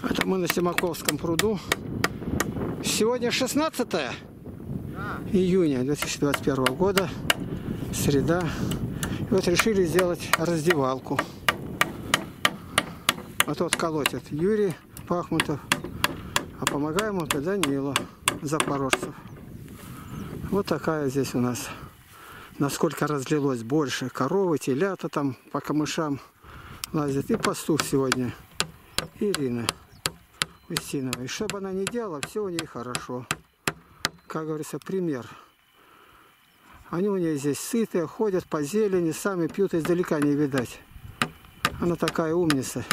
Это мы на Семаковском пруду. Сегодня 16 июня 2021 года, среда. И вот решили сделать раздевалку. А тот колотит Юрий Пахмутов, а помогаем ему Данила Запорожцев. Вот такая здесь у нас. Насколько разлилось больше. Коровы, телята там по камышам лазят. И пастух сегодня Ирина Устинова. И что бы она ни делала, все у нее хорошо. Как говорится, пример. Они у нее здесь сытые, ходят по зелени, сами пьют, издалека не видать. Она такая умница.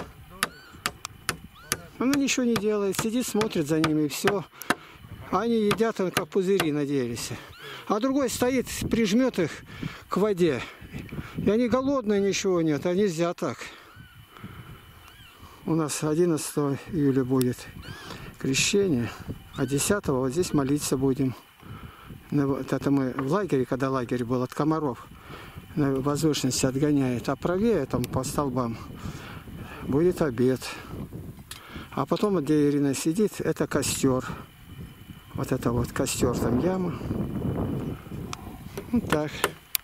Она ничего не делает, сидит, смотрит за ними и все. Они едят, как пузыри, надеялись. А другой стоит, прижмет их к воде. И они голодные, ничего нет, а нельзя так. У нас 11 июля будет крещение, а 10 вот здесь молиться будем. Это мы в лагере, когда лагерь был, от комаров на возвышенности отгоняет. А правее, там по столбам, будет обед. А потом, где Ирина сидит, это костер. Вот это вот костер, там яма. Вот так.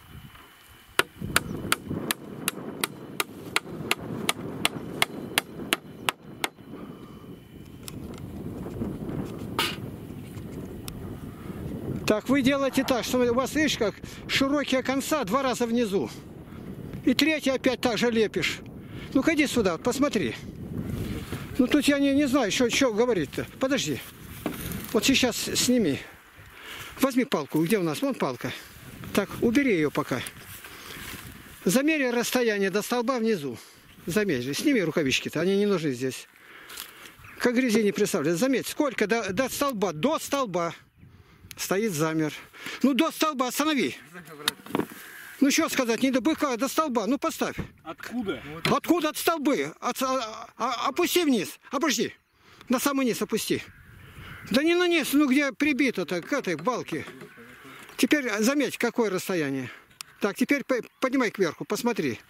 Так, вы делаете так, что у вас, видишь, как широкие конца 2 раза внизу. И третий опять так же лепишь. Ну-ка иди сюда, посмотри. Ну тут я не знаю, что говорить-то. Подожди. Вот сейчас сними. Возьми палку. Где у нас? Вон палка. Так, убери ее пока. Замери расстояние до столба внизу. Замери. Сними рукавички-то. Они не нужны здесь. Как грязи не представляют. Заметь, сколько до столба. До столба. Стоит, замер. Ну, до столба останови. Ну, что сказать, не до быка, а до столба. Ну, поставь. Откуда? Откуда от столбы? Опусти вниз. Обожди. На самый низ опусти. Да не на низ, ну где прибито-то к этой балке. Теперь заметь, какое расстояние. Так, теперь поднимай кверху, посмотри.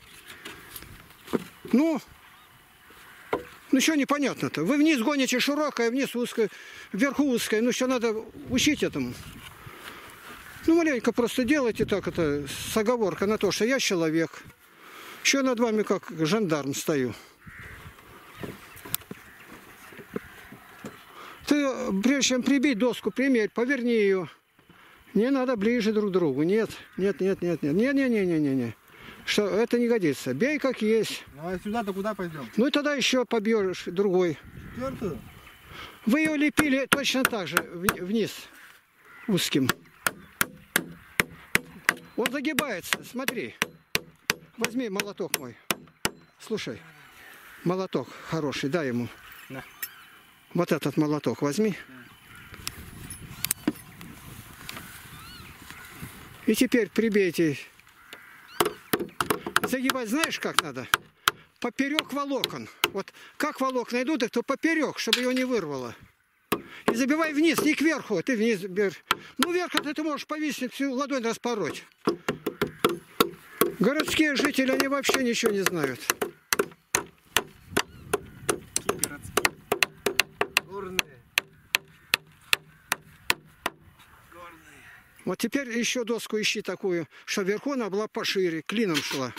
Ну что непонятно-то? Вы вниз гоните широкое, вниз узкое, вверху узкое. Ну что надо учить этому. Ну маленько просто делайте так, это с оговоркой на то, что я человек. Еще над вами как жандарм стою. Ты, прежде чем прибить доску, примерь, поверни ее. Не надо ближе друг к другу. Нет. Не. Что, это не годится. Бей как есть. Ну а сюда-то куда пойдем? Ну и тогда еще побьешь другой. Четвертую? Вы ее лепили точно так же, вниз, узким. Он загибается, смотри. Возьми молоток мой. Слушай, молоток хороший, дай ему. Да. Вот этот молоток возьми. И теперь прибейте. Загибать знаешь, как надо? Поперек волокон. Вот как волокна идут, то поперек, чтобы его не вырвало. И забивай вниз, не кверху. Ты вниз бери. Ну, вверх-то ты можешь повиснуть, всю ладонь распороть. Городские жители, они вообще ничего не знают. Вот теперь еще доску ищи такую, что вверху она была пошире, клином шла.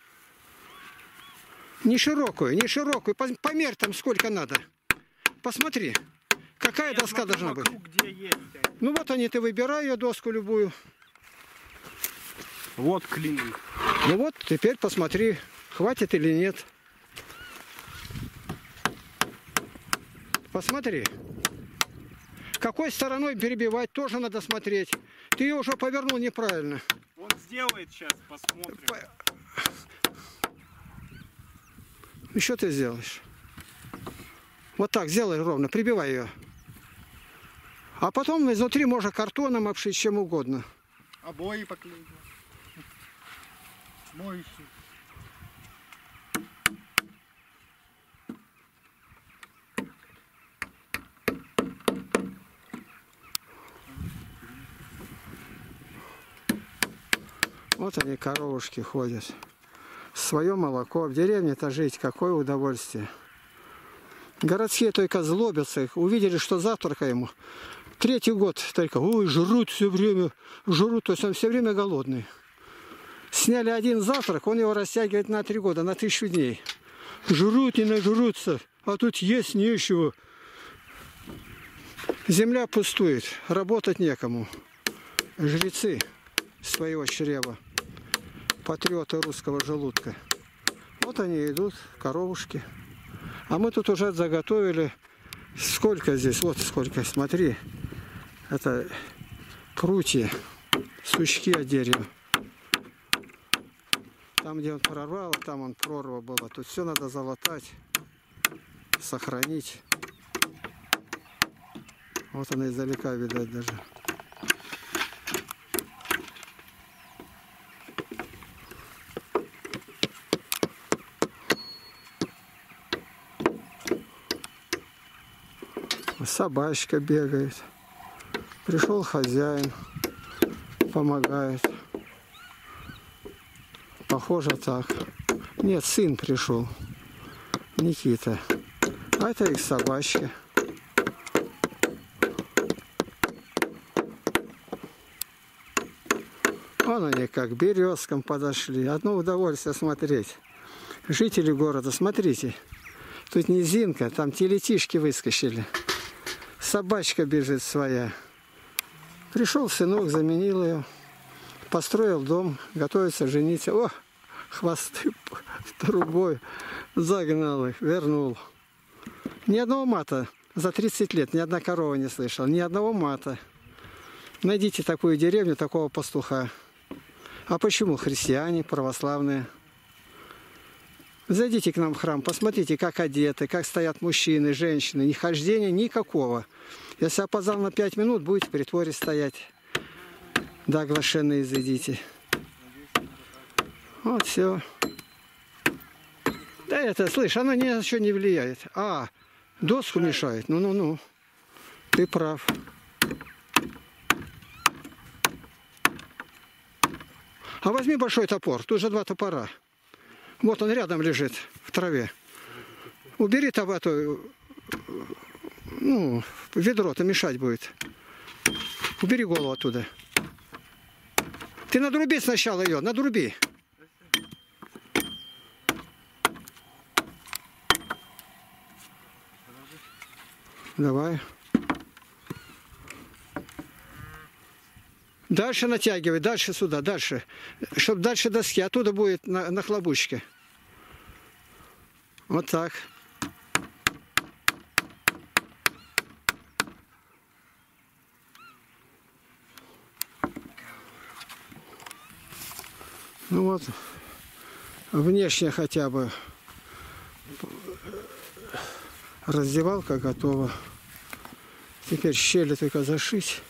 Не широкую. Померь там сколько надо. Посмотри, какая доска должна быть. Где есть. Ну вот они, ты выбирай ее доску любую. Вот клин. Ну вот, теперь посмотри, хватит или нет. Посмотри. Какой стороной перебивать, тоже надо смотреть. Ты ее уже повернул неправильно. Он сделает сейчас, посмотрим. И что ты сделаешь? Вот так сделай ровно, прибивай ее. А потом изнутри можно картоном обшить, чем угодно. Обои поклеить. Моющий. Вот они, коровушки, ходят. Свое молоко. В деревне-то жить, какое удовольствие. Городские только злобятся их. Увидели, что завтракаем. Третий год только, ой, жрут все время, жрут, то есть он все время голодный. Сняли один завтрак, он его растягивает на 3 года, на 1000 дней. Жрут и нажрутся, а тут есть нечего. Земля пустует, работать некому. Жрецы своего чрева, патриоты русского желудка. Вот они идут, коровушки. А мы тут уже заготовили. Сколько здесь? Вот сколько, смотри. Это прутья, сучки от дерева. Там, где он прорвал, там он прорва была. Тут все надо залатать, сохранить. Вот она издалека, видать, даже. Собачка бегает. Пришел хозяин, помогает. Похоже так. Нет, сын пришел. Никита. А это их собачки. Вон они как к березкам подошли. Одно удовольствие смотреть. Жители города, смотрите. Тут низинка, там телетишки выскочили. Собачка бежит своя. Пришел сынок, заменил ее. Построил дом, готовится жениться. О, хвосты трубой. Загнал их, вернул. Ни одного мата за 30 лет, ни одна корова не слышала. Ни одного мата. Найдите такую деревню, такого пастуха. А почему христиане, православные? Зайдите к нам в храм, посмотрите, как одеты, как стоят мужчины, женщины. Ни хождения никакого. Если опоздал на 5 минут, будете в притворе стоять. Да, оглашенные зайдите. Вот все. Да это, слышь, оно ни на что не влияет. А, доску мешает. Ну. Ты прав. А возьми большой топор. Тут же 2 топора. Вот он рядом лежит в траве. Убери табату, ведро-то мешать будет. Убери голову оттуда. Ты надруби сначала ее, надруби. Давай. Дальше натягивай, дальше сюда, дальше. Чтобы дальше доски, оттуда будет на хлобучке. Вот так. Ну вот, внешне хотя бы раздевалка готова. Теперь щели только зашить.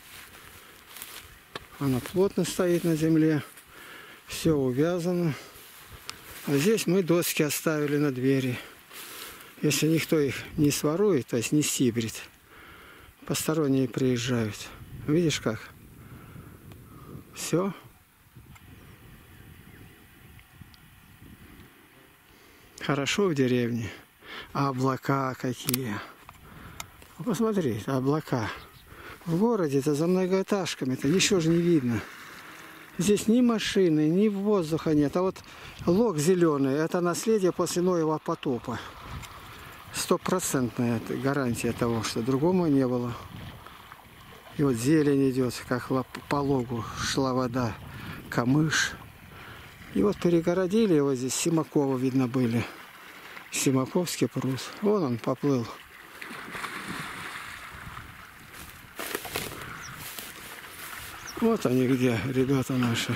Она плотно стоит на земле. Все увязано. А здесь мы доски оставили на двери. Если никто их не сворует, то есть не стибрит, посторонние приезжают. Видишь как? Все. Хорошо в деревне. А облака какие. Посмотри, облака. В городе-то за многоэтажками-то ничего же не видно. Здесь ни машины, ни воздуха нет. А вот лог зеленый, это наследие после Ноева потопа. 100% гарантия того, что другому не было. И вот зелень идет, как по логу шла вода, камыш. И вот перегородили его здесь, Симакова видно были. Симаковский пруд. Вон он поплыл. Вот они где, ребята наши.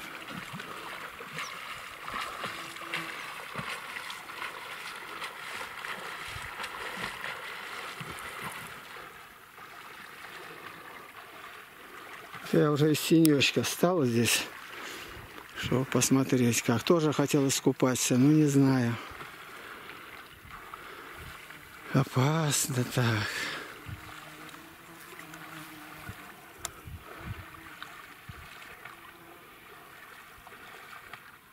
Я уже из тенечка встал здесь, чтобы посмотреть как. Тоже хотел искупаться, но не знаю. Опасно так.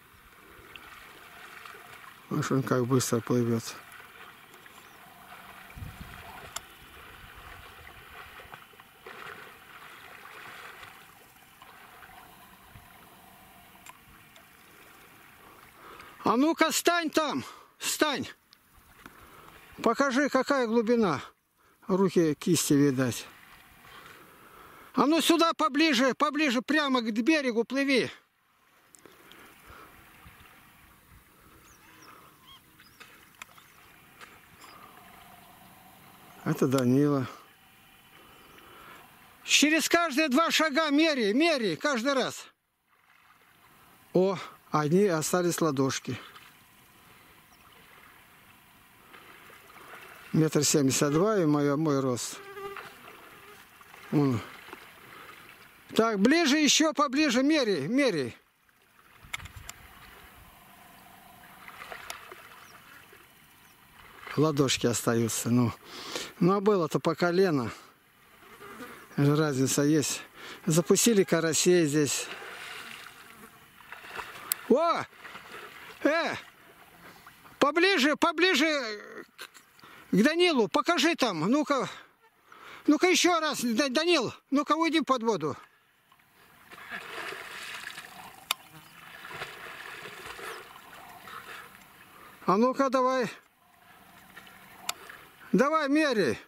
Аж он как быстро плывет. А ну-ка, стань там, стань. Покажи, какая глубина. Руки, кисти видать. А ну сюда поближе, поближе, прямо к берегу плыви. Это Данила. Через каждые 2 шага мери, мери, каждый раз. О, одни остались ладошки. 1,72 м и мой рост. Вон. Так, ближе, еще поближе, мери, мери. Ладошки остаются. Ну а было-то по колено. Разница есть. Запустили карасей здесь. О! Поближе, поближе к Данилу. Покажи там. Ну-ка. Ну-ка еще раз. Данил, ну-ка уйди под воду. А ну-ка давай. Давай, меряй.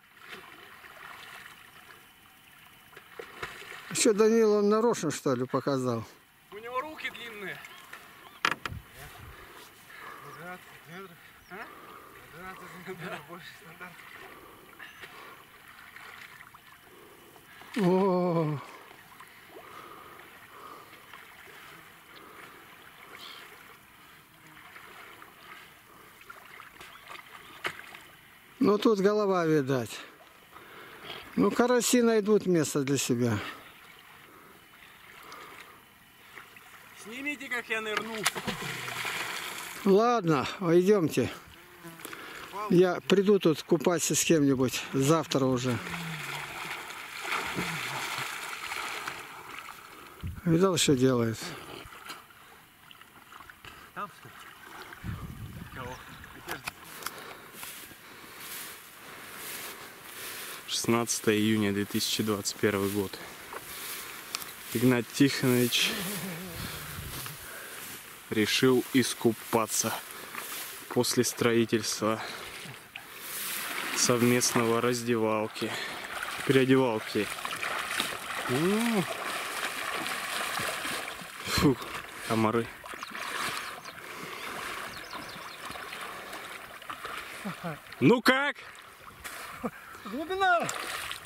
Что, Данил, он нарочно, что ли, показал? У него руки длинные. 12 метров. А? 12 метров больше стандарта. О. Ну тут голова, видать. Ну караси найдут место для себя. Снимите, как я нырну. Ладно, идемте. Я приду тут купаться с кем-нибудь завтра уже. Видал, что делает? Там что? Кого? 16 июня 2021 год. Игнат Тихонович решил искупаться после строительства совместного переодевалки. Фу, комары. Ну как? Глубина!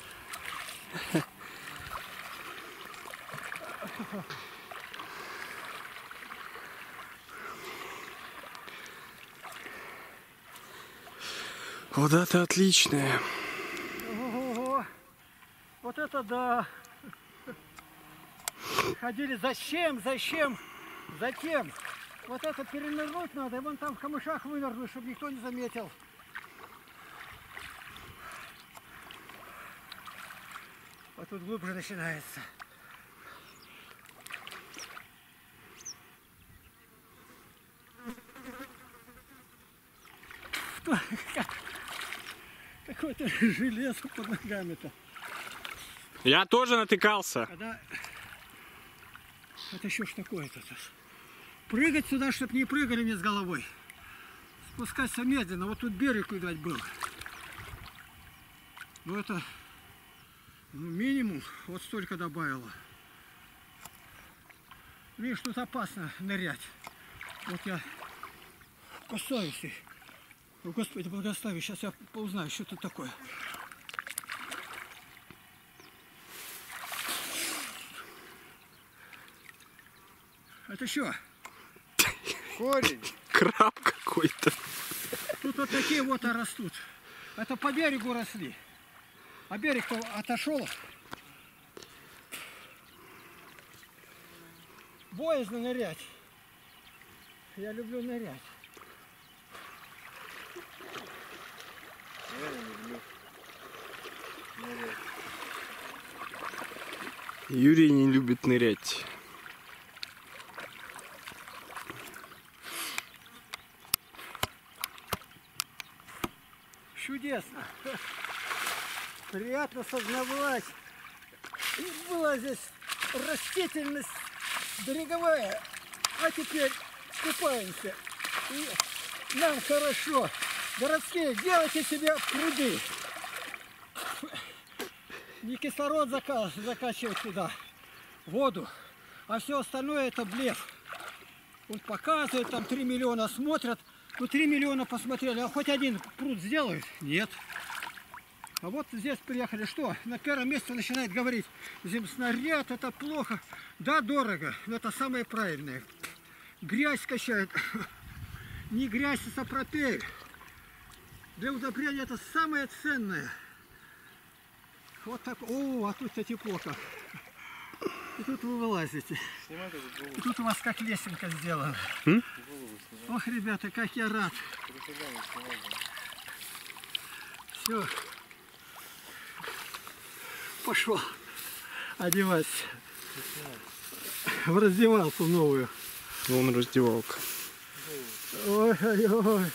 Вода-то отличная. Ого, вот это да! Ходили, зачем? Затем. Вот это перенырнуть надо, и вон там в камышах вынырнуть, чтобы никто не заметил. Вот тут глубже начинается. Какое-то железо под ногами-то. Я тоже натыкался. Когда... Это еще ж такое-то. Прыгать сюда, чтобы не прыгали мне с головой. Спускаться медленно. Вот тут берег, видать, был. Ну это минимум вот столько добавило. Видишь, тут опасно нырять. Вот я касаюсь. О, Господи, благослови. Сейчас я узнаю, что это такое. Это что? Корень. Краб какой-то. Тут вот такие вот растут. Это по берегу росли. А берег-то отошел. Боязно нырять. Я люблю нырять. Юрий не любит нырять. Чудесно. Приятно сознавать. И была здесь растительность береговая. А теперь купаемся. И нам хорошо. Городские, делайте себе пруды. Не кислород закачивать сюда, воду, а все остальное это блеф. Он показывает, там 3 миллиона смотрят. Ну 3 миллиона посмотрели, а хоть один пруд сделают? Нет. А вот здесь приехали, что? На первом месте начинает говорить, земснаряд, это плохо. Да, дорого, но это самое правильное. Грязь качает. Не грязь, а сапропель. Для удобрения это самое ценное. Вот так. О, а тут тепло как. И тут вы вылазите. И тут у вас как лесенка сделана. Ох, ребята, как я рад. Все. Пошел одеваться в раздевалку новую. Вон раздевалка. Ой-ой-ой.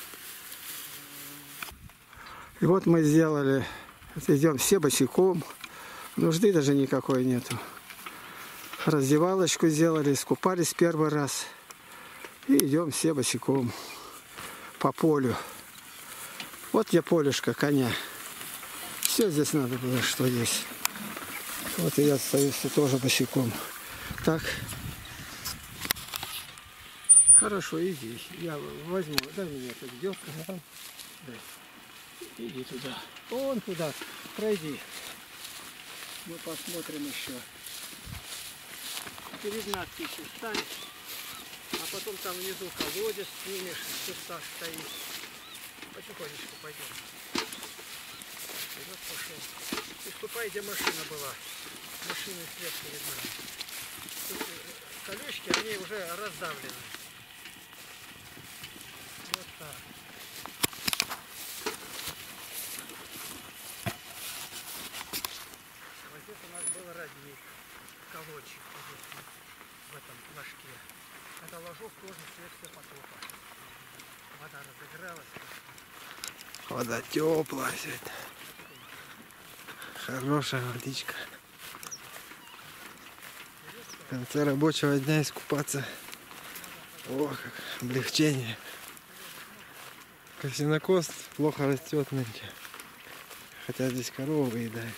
И вот мы сделали, идем все босиком, нужды даже никакой нету. Раздевалочку сделали, искупались первый раз. И идем все босиком по полю. Вот я полюшка коня. Все здесь надо было, что есть. Вот и я остаюсь тоже босиком. Так. Хорошо, иди. Я возьму. Дай мне эту ведерко. Дай. Иди туда. Вон туда. Пройди. Мы посмотрим еще. Перед надписью встань. А потом там внизу колодец снимешь. Куста стоит. Потихонечку пойдем. Вперед пошел. И ступай, где машина была. Машины след видна. Тут колючки, они уже раздавлены. Вот так. Вот здесь у нас был родник. Колодчик в этом флажке. Это ложок тоже следствие потопа. Вода разыгралась. Вода теплая. Хорошая водичка. В конце рабочего дня искупаться. О, как облегчение. Сенокос плохо растет нынче. Хотя здесь корова выедает.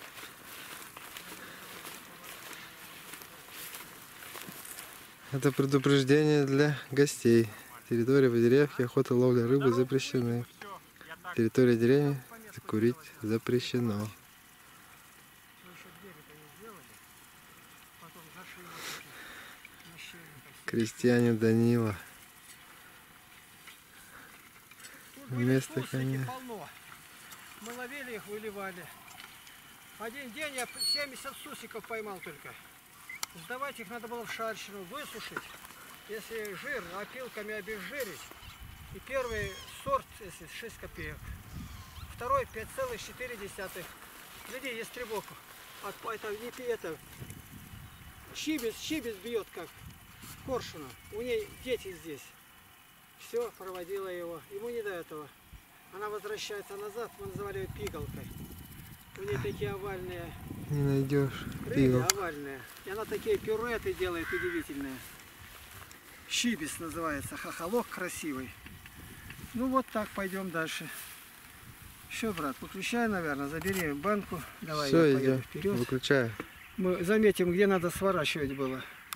Это предупреждение для гостей. Территория по деревке, охота, ловля рыбы запрещены. Территория деревни курить запрещено. Крестьянин Данила. Место коня. Мы ловили их, выливали. Один день я 70 сусиков поймал только. Сдавать их надо было в шарщину, высушить. Если жир, опилками обезжирить. И первый сорт, если 6 копеек. Второй 5,4. Гляди, есть требок. Это не это. Чибис бьет как коршуна. У ней дети здесь. Все, проводила его. Ему не до этого. Она возвращается назад, мы называли ее пигалкой. У нее такие овальные. Не найдешь. Крылья овальные. И она такие пюреты делает удивительные. Чибис называется. Хохолок красивый. Ну вот так, пойдем дальше. Все, брат, выключай, наверное, забери банку. Давай, все, я идем вперед. Выключаю. Мы заметим, где надо сворачивать было.